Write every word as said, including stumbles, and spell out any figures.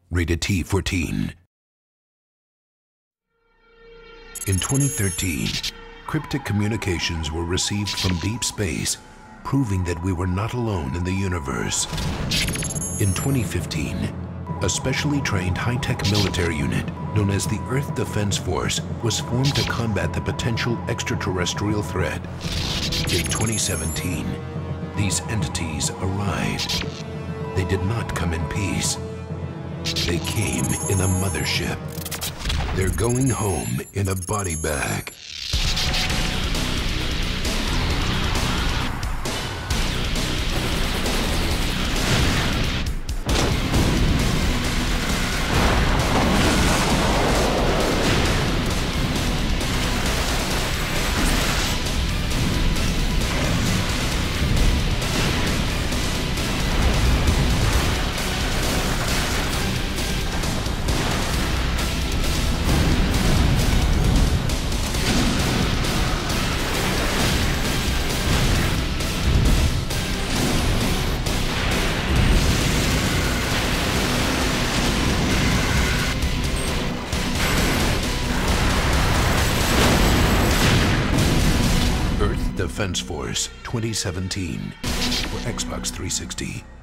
Rated T fourteen. In twenty thirteen, cryptic communications were received from deep space, proving that we were not alone in the universe. In twenty fifteen, a specially trained high-tech military unit known as the Earth Defense Force was formed to combat the potential extraterrestrial threat. In twenty seventeen, these entities arrived. They did not come in peace. They came in a mothership. They're going home in a body bag. Earth Defense Force twenty seventeen for Xbox three sixty.